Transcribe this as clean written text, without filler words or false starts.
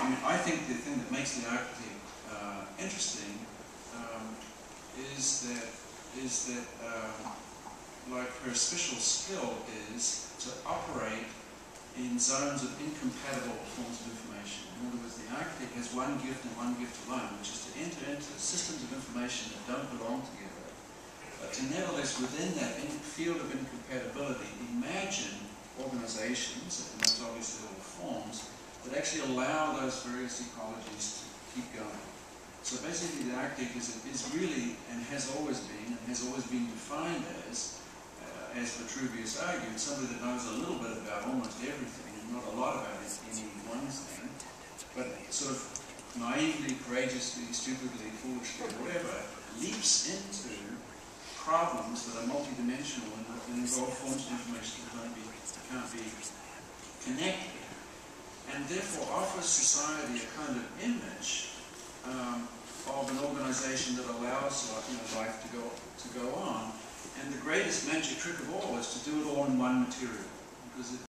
I mean, I think the thing that makes the architect interesting is that like her special skill is to operate in zones of incompatible forms of information. In other words, the architect has one gift and one gift alone, which is to enter into systems of information that don't belong together, but to nevertheless, within that field of incompatibility, imagine organizations, and most obviously all forms, that actually allow those various ecologies to keep going. So basically the architect is really, and has always been defined as Vitruvius argued, somebody that knows a little bit about almost everything and not a lot about any one thing, but sort of naively, courageously, stupidly, foolishly, whatever, leaps into problems that are multidimensional and involve forms of information that can't be connected, and therefore offers society a kind of image of an organization that allows life to go on. And the greatest magic trick of all is to do it all in one material, because